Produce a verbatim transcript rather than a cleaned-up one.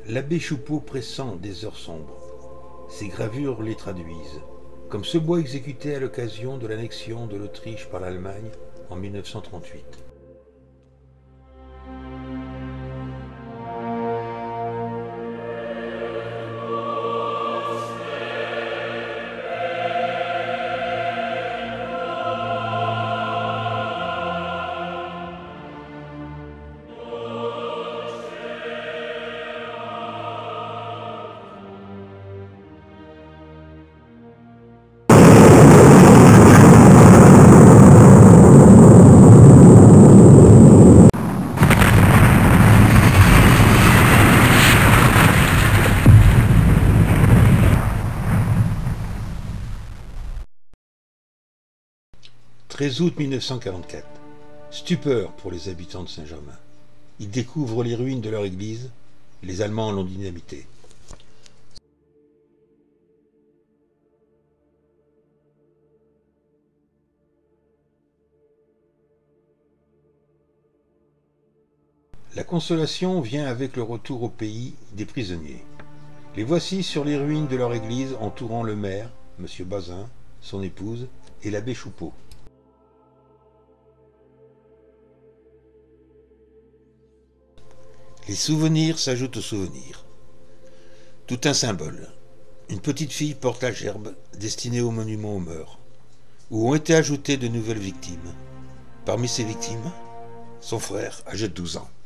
L'abbé Choupeau pressent des heures sombres. Ses gravures les traduisent, comme ce bois exécuté à l'occasion de l'annexion de l'Autriche par l'Allemagne en mille neuf cent trente-huit. treize août mille neuf cent quarante-quatre. Stupeur pour les habitants de Saint-Germain. Ils découvrent les ruines de leur église. Les Allemands l'ont dynamitée. La consolation vient avec le retour au pays des prisonniers. Les voici sur les ruines de leur église entourant le maire, M. Bazin, son épouse et l'abbé Choupeau. Les souvenirs s'ajoutent aux souvenirs. Tout un symbole. Une petite fille porte la gerbe destinée au monument aux morts, où ont été ajoutées de nouvelles victimes. Parmi ces victimes, son frère, âgé de douze ans.